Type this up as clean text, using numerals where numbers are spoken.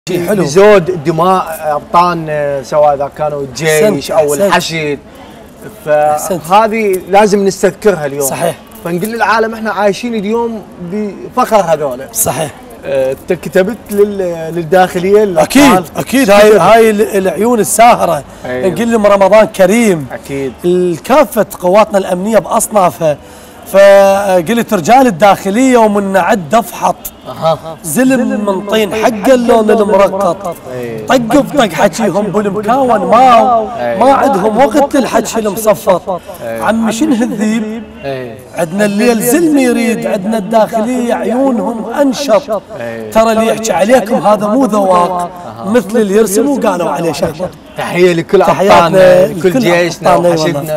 حلو بزود دماء ابطان سواء اذا كانوا الجيش او الحشد، فهذه لازم نستذكرها اليوم. صحيح. فنقول للعالم احنا عايشين اليوم بفخر هذول. صحيح. انت كتبت للداخليه اكيد اكيد هاي العيون الساهره. أيوه. نقول لهم رمضان كريم. اكيد. كافه قواتنا الامنيه باصنافها، فقلت رجال الداخليه ومن عد دفحط زلم من طين حق اللون المرقط. طق بطق حكيهم بالمكاون ما عندهم وقت للحكي المصفط. عمي شنو الذيب؟ عندنا الليل زلم يريد، عندنا الداخليه عيونهم انشط. ترى اللي يحكي عليكم هذا مو ذواق، مثل اللي يرسموا قالوا عليه شهشر. تحيه لكل ابطالنا، لكل جيشنا وحشدنا.